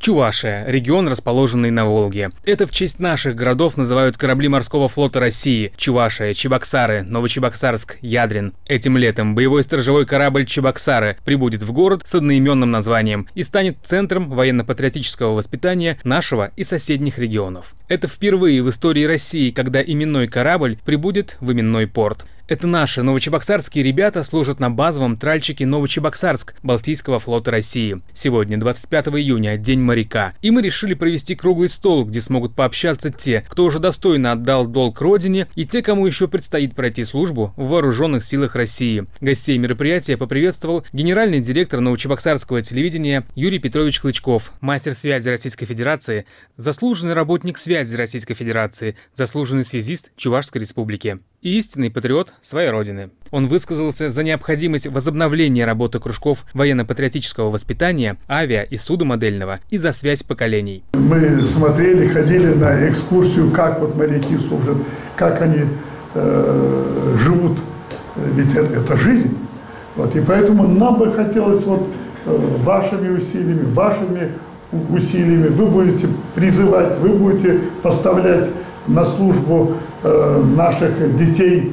Чувашия – регион, расположенный на Волге. Это в честь наших городов называют корабли морского флота России – Чувашия, Чебоксары, Новочебоксарск, Ядрин. Этим летом боевой сторожевой корабль «Чебоксары» прибудет в город с одноименным названием и станет центром военно-патриотического воспитания нашего и соседних регионов. Это впервые в истории России, когда именной корабль прибудет в именной порт. Это наши новочебоксарские ребята служат на базовом тральщике Новочебоксарск Балтийского флота России. Сегодня, 25 июня, День моряка. И мы решили провести круглый стол, где смогут пообщаться те, кто уже достойно отдал долг родине, и те, кому еще предстоит пройти службу в вооруженных силах России. Гостей мероприятия поприветствовал генеральный директор новочебоксарского телевидения Юрий Петрович Клычков, мастер связи Российской Федерации, заслуженный работник связи Российской Федерации, заслуженный связист Чувашской Республики и истинный патриот своей родины. Он высказался за необходимость возобновления работы кружков военно-патриотического воспитания, авиа- и судомодельного и за связь поколений. Мы смотрели, ходили на экскурсию, как вот моряки служат, как они живут, ведь это жизнь. Вот, и поэтому нам бы хотелось вашими усилиями вы будете призывать, вы будете поставлять на службу наших детей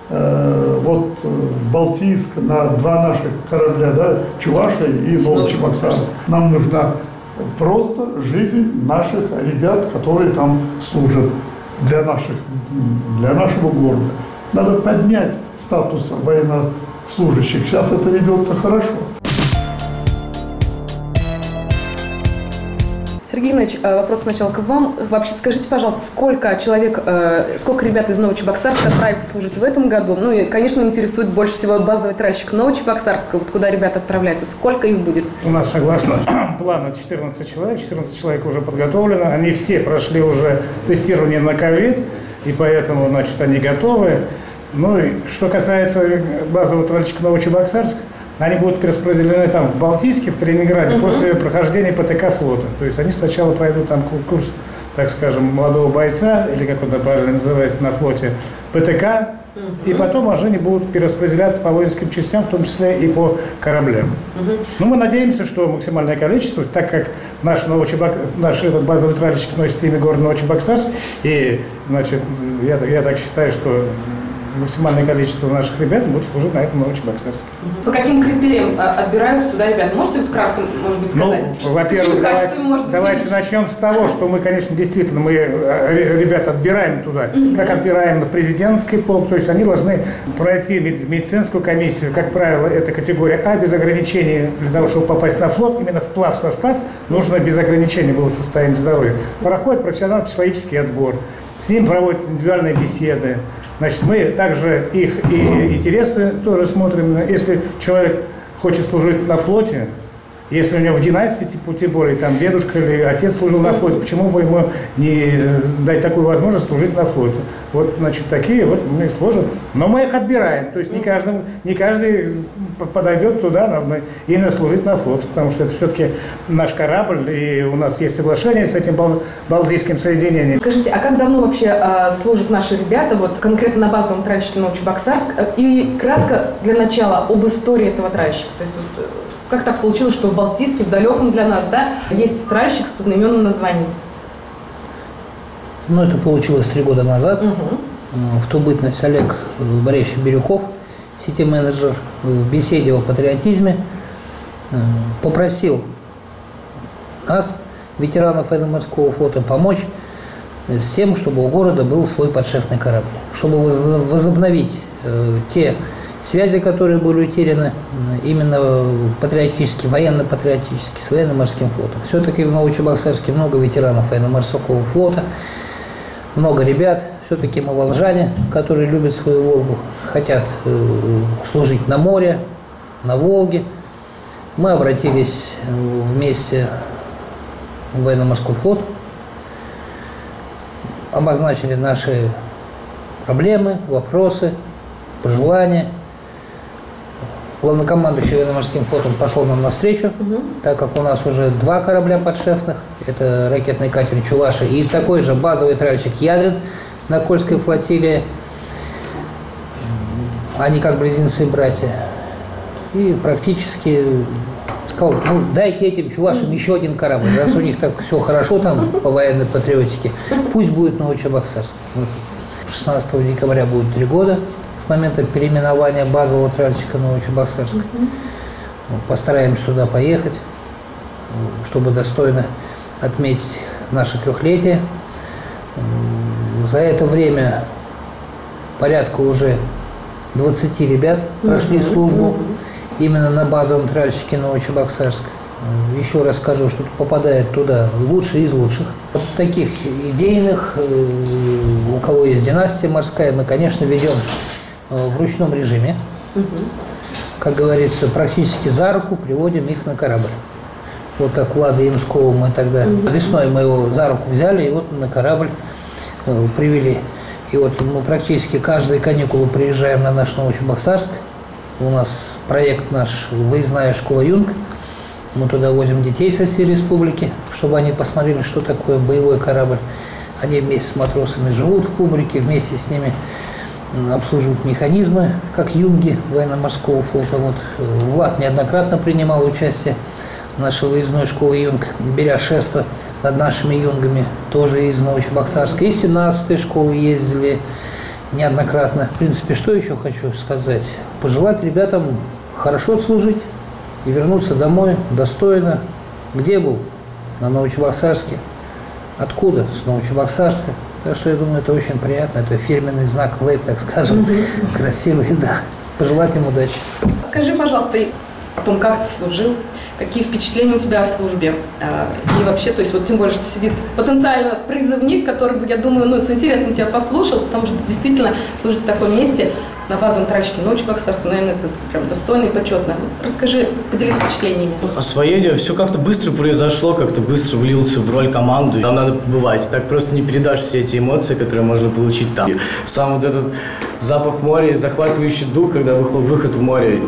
в Балтийск на два наших корабля, да, Чувашия и Новочебоксарск. Нам нужна просто жизнь наших ребят, которые там служат для нашего города. Надо поднять статус военнослужащих. Сейчас это ведется хорошо. Сергей Иванович, вопрос сначала к вам. Вообще скажите, пожалуйста, сколько ребят из Новочебоксарска отправится служить в этом году? Ну и, конечно, интересует больше всего базовый тральщик Новочебоксарска, вот куда ребята отправляются. Сколько их будет? У нас, согласно плану, 14 человек. 14 человек уже подготовлено. Они все прошли уже тестирование на ковид, и поэтому, значит, они готовы. Ну и что касается базового тральщика Новочебоксарск, они будут перераспределены там в Балтийске, в Калининграде, после прохождения ПТК флота. То есть они сначала пройдут там курс, так скажем, молодого бойца, или как он правильно называется на флоте, ПТК, и потом уже они будут перераспределяться по воинским частям, в том числе и по кораблям. Но мы надеемся, что максимальное количество, так как наш этот базовый тральщик носит имя города Новочебоксарск, и, значит, я так считаю, что максимальное количество наших ребят будут служить на этом Новочебоксарске. По каким критериям отбираются туда ребята? Можете кратко, может быть, сказать? Ну, во-первых, давайте начнем с того, что мы, конечно, действительно, мы ребят отбираем туда, как отбираем на президентский полк, то есть они должны пройти медицинскую комиссию, как правило, это категория А, без ограничений. Для того, чтобы попасть на флот, именно в плавсостав, нужно без ограничений было состояние здоровья. Проходит профессионально-психологический отбор, с ним проводят индивидуальные беседы. Значит, мы также их и интересы тоже смотрим. Если человек хочет служить на флоте, если у него в династии, тем более, там дедушка или отец служил на флоте, почему бы ему не дать такую возможность служить на флоте? Вот, значит, такие вот мы служим. Но мы их отбираем. То есть не каждый подойдет туда именно служить на флот, потому что это все-таки наш корабль, и у нас есть соглашение с этим Балтийским соединением. Скажите, а как давно вообще служат наши ребята, вот конкретно на базовом тральщике Новочебоксарск? И кратко для начала об истории этого тральщика. То есть, как так получилось, что в Балтийске, в далеком для нас, да, есть тральщик с одноименным названием? Ну, это получилось 3 года назад. В ту бытность Олег Борисович Бирюков, сети-менеджер, в беседе о патриотизме попросил нас, ветеранов военно-морского флота, помочь с тем, чтобы у города был свой подшефный корабль, чтобы возобновить те связи, которые были утеряны именно патриотически, военно-патриотически, с военно-морским флотом. Все-таки в Новочебоксарске много ветеранов военно-морского флота, много ребят. Все-таки мы волжане, которые любят свою Волгу, хотят служить на море, на Волге. Мы обратились вместе в военно-морской флот, обозначили наши проблемы, вопросы, пожелания. Главнокомандующий военно-морским флотом пошел нам навстречу, так как у нас уже 2 корабля подшефных. Это ракетный катер «Чувашия» и такой же базовый тральщик «Ядрин» на Кольской флотилии. Они как близнецы-братья. И практически, сказал, ну, дайте этим чувашам еще один корабль, раз у них так все хорошо там по военной патриотике, пусть будет Новочебоксарск. 16 декабря будет 3 года с момента переименования базового тральщика Новочебоксарск. Постараемся туда поехать, чтобы достойно отметить наше 3-летие. За это время порядка уже 20 ребят прошли службу именно на базовом тральщике Новочебоксарск. Еще раз скажу, что попадает туда лучшие из лучших. Вот таких идейных, у кого есть династия морская, мы, конечно, ведем в ручном режиме. Как говорится, практически за руку приводим их на корабль. Вот как Влада Ямского мы тогда весной мы его за руку взяли и вот на корабль привели. И вот мы практически каждые каникулы приезжаем на наш Новочебоксарск. У нас проект наш «Выездная школа Юнг». Мы туда возим детей со всей республики, чтобы они посмотрели, что такое боевой корабль. Они вместе с матросами живут в кубрике, вместе с ними обслуживают механизмы, как юнги военно-морского флота. Вот Влад неоднократно принимал участие в нашей выездной школе Юнг, беря шефство над нашими юнгами, тоже из Новочебоксарска. И 17-й школы ездили неоднократно. В принципе, что еще хочу сказать? Пожелать ребятам хорошо отслужить и вернуться домой достойно. Где был? На Новочебоксарске. Откуда? С Новочебоксарска. Так что я думаю, это очень приятно. Это фирменный знак ЛЭП, так скажем. Красивый, да. Пожелать им удачи. Скажи, пожалуйста, о том, как ты служил, какие впечатления у тебя о службе. И вообще, то есть вот тем более, что сидит потенциально призывник, который бы, я думаю, ну, с интересом тебя послушал, потому что действительно служить в таком месте на базовом тральщике Новочебоксарска, наверное, это прям достойно и почетно. Расскажи, поделись впечатлениями. Освоение, все как-то быстро произошло, как-то быстро влился в роль команды. Там надо побывать, так просто не передашь все эти эмоции, которые можно получить там. Сам вот этот запах моря, захватывающий дух, когда выход в море.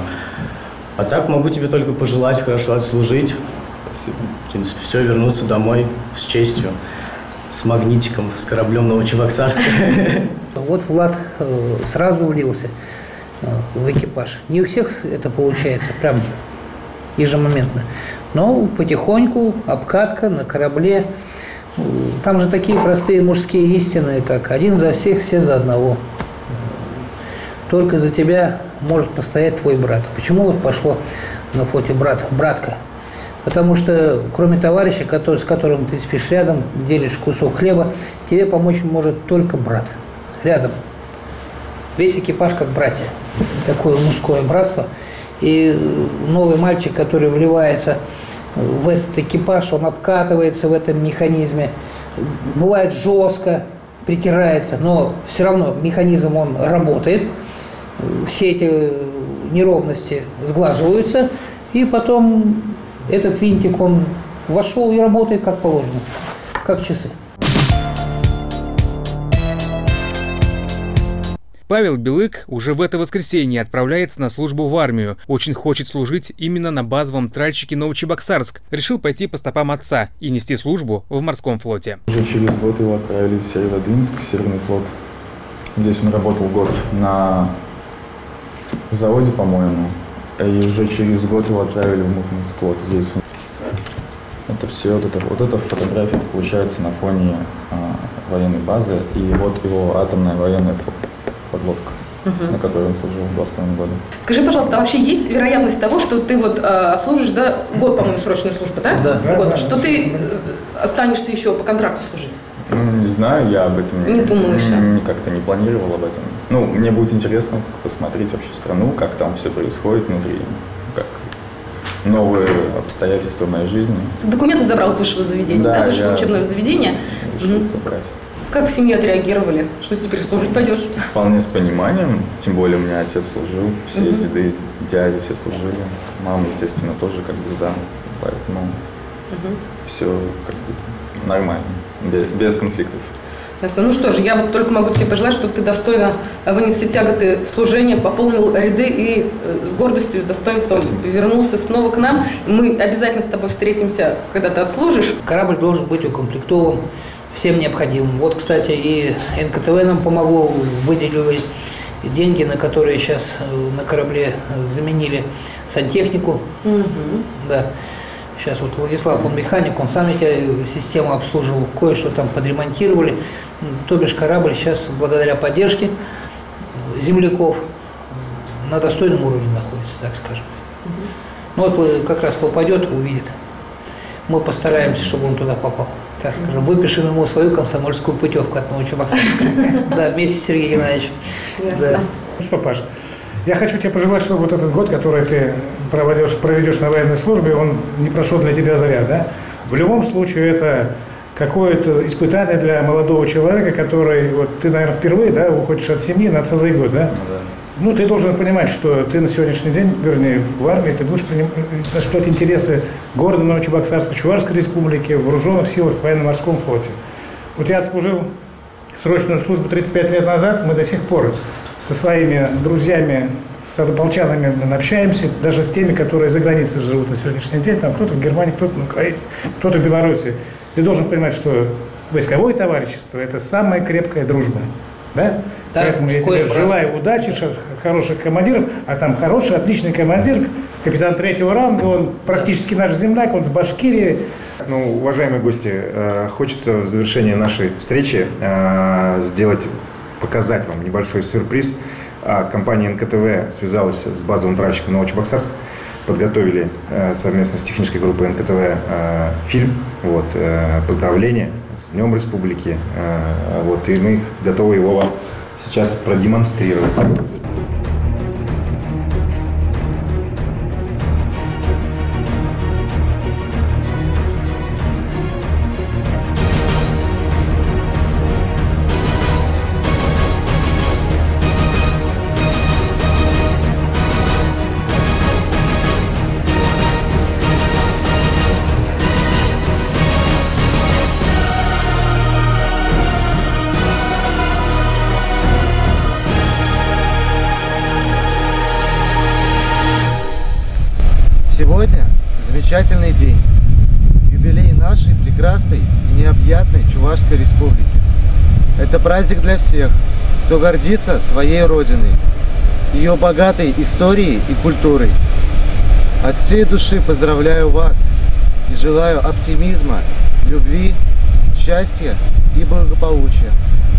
А так могу тебе только пожелать хорошо отслужить. Спасибо. В принципе, все, вернуться домой с честью, с магнитиком, с кораблем Новочебоксарска. Вот Влад сразу влился в экипаж. Не у всех это получается, прям ежемоментно. Но потихоньку, обкатка на корабле. Там же такие простые мужские истины, как один за всех, все за одного. Только за тебя может постоять твой брат. Почему вот пошло на фото братка? Потому что кроме товарища, с которым ты спишь рядом, делишь кусок хлеба, тебе помочь может только брат. Рядом. Весь экипаж как братья. Такое мужское братство. И новый мальчик, который вливается в этот экипаж, он обкатывается в этом механизме. Бывает жестко, притирается, но все равно механизм он работает. Все эти неровности сглаживаются, и потом этот винтик, он вошел и работает как положено, как часы. Павел Белык уже в это воскресенье отправляется на службу в армию. Очень хочет служить именно на базовом тральщике Новочебоксарск. Решил пойти по стопам отца и нести службу в морском флоте. Уже через год его отправили в Северодвинск, Северный флот. Здесь он работал год на заводе, по-моему. И уже через год его отправили в Мурманск. Вот здесь он. Это все, вот эта фотография получается на фоне военной базы. И вот его атомная военная подлодка, на которой он служил 2,5 года. Скажи, пожалуйста, а вообще есть вероятность того, что ты вот служишь, да, год, по-моему, срочной службы, да? Да. Год, Да, что ты останешься еще по контракту служить? Ну, не знаю, я об этом как-то не планировал об этом. Ну, мне будет интересно посмотреть вообще страну, как там все происходит внутри, как новые обстоятельства моей жизни. Ты документы забрал из высшего заведения, да? Высшего учебного заведения? Решил забрать. Как в семье отреагировали? Что теперь служить пойдешь? Вполне с пониманием, тем более у меня отец служил, все деды, дяди все служили. Мама, естественно, тоже как бы за, поэтому все как бы нормально, без конфликтов. Ясно. Ну что же, я вот только могу тебе пожелать, чтобы ты достойно вынес все тяготы служения, пополнил ряды и с гордостью, с достоинством вернулся снова к нам. Мы обязательно с тобой встретимся, когда ты отслужишь. Корабль должен быть укомплектован всем необходимым. Вот, кстати, и НКТВ нам помогло, выделили деньги, на которые сейчас на корабле заменили сантехнику. Да. Сейчас вот Владислав, он механик, он сам эти систему обслуживал, кое-что там подремонтировали. То бишь корабль сейчас, благодаря поддержке земляков, на достойном уровне находится, так скажем. Ну вот как раз попадет, увидит. Мы постараемся, чтобы он туда попал. Так скажем, выпишем ему свою комсомольскую путевку от Новочебоксарска. Да, вместе с Сергеем Геннадьевичем. Ну что, Паш, я хочу тебе пожелать, чтобы вот этот год, который ты проведешь на военной службе, он не прошел для тебя зря, да? В любом случае это какое-то испытание для молодого человека, который, вот ты, наверное, впервые, да, уходишь от семьи на целый год, да? Ну, ты должен понимать, что ты на сегодняшний день, вернее, в армии, ты будешь защищать интересы города Новочебоксарска, Чувашской республики, в вооруженных силах, в военно-морском флоте. Вот я отслужил срочную службу 35 лет назад, мы до сих пор со своими друзьями, с однополчанами общаемся, даже с теми, которые за границей живут на сегодняшний день, там кто-то в Германии, кто-то на Украине, кто-то в Беларуси. Ты должен понимать, что войсковое товарищество – это самая крепкая дружба. Да? Да, поэтому я тебе желаю удачи, хороших командиров, а там хороший, отличный командир, капитан 3-го ранга, он практически наш земляк, он с Башкирии. Ну, уважаемые гости, хочется в завершении нашей встречи показать вам небольшой сюрприз. Компания НКТВ связалась с базовым тральщиком Новочебоксарск, подготовили совместно с технической группой НКТВ фильм. Вот, поздравления с Днем Республики. Вот, и мы готовы его вам сейчас продемонстрировать. Сегодня замечательный день, юбилей нашей прекрасной и необъятной Чувашской республики. Это праздник для всех, кто гордится своей родиной, ее богатой историей и культурой. От всей души поздравляю вас и желаю оптимизма, любви, счастья и благополучия.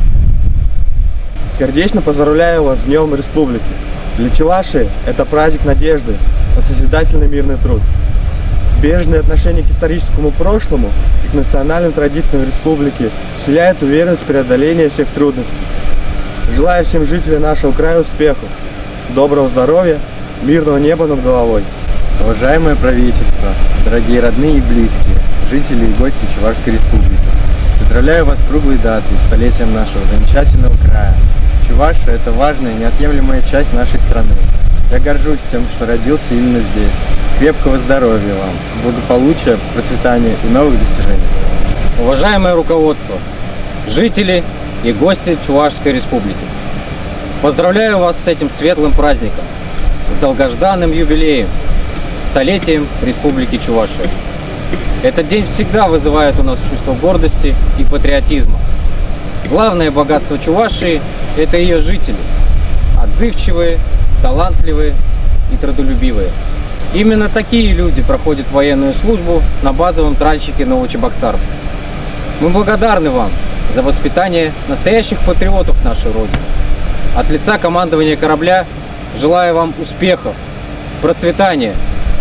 Сердечно поздравляю вас с Днем Республики. Для Чувашии это праздник надежды на созидательный мирный труд. Бережное отношение к историческому прошлому и к национальным традициям республики вселяет уверенность в преодолении всех трудностей. Желаю всем жителям нашего края успехов, доброго здоровья, мирного неба над головой. Уважаемое правительство, дорогие родные и близкие, жители и гости Чувашской республики, поздравляю вас с круглой датой, столетием нашего замечательного края. Чувашия – это важная, неотъемлемая часть нашей страны. Я горжусь тем, что родился именно здесь. Крепкого здоровья вам, благополучия, процветания и новых достижений. Уважаемое руководство, жители и гости Чувашской республики, поздравляю вас с этим светлым праздником, с долгожданным юбилеем, столетием Республики Чувашия. Этот день всегда вызывает у нас чувство гордости и патриотизма. Главное богатство Чувашии – это ее жители, отзывчивые, талантливые и трудолюбивые. Именно такие люди проходят военную службу на базовом тральщике Новочебоксарск. Мы благодарны вам за воспитание настоящих патриотов нашей Родины. От лица командования корабля желаю вам успехов, процветания,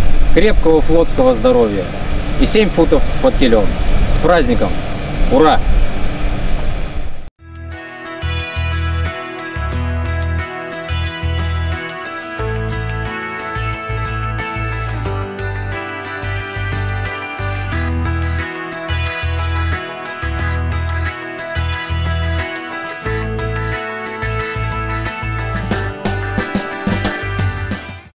крепкого флотского здоровья и 7 футов под килем. С праздником! Ура!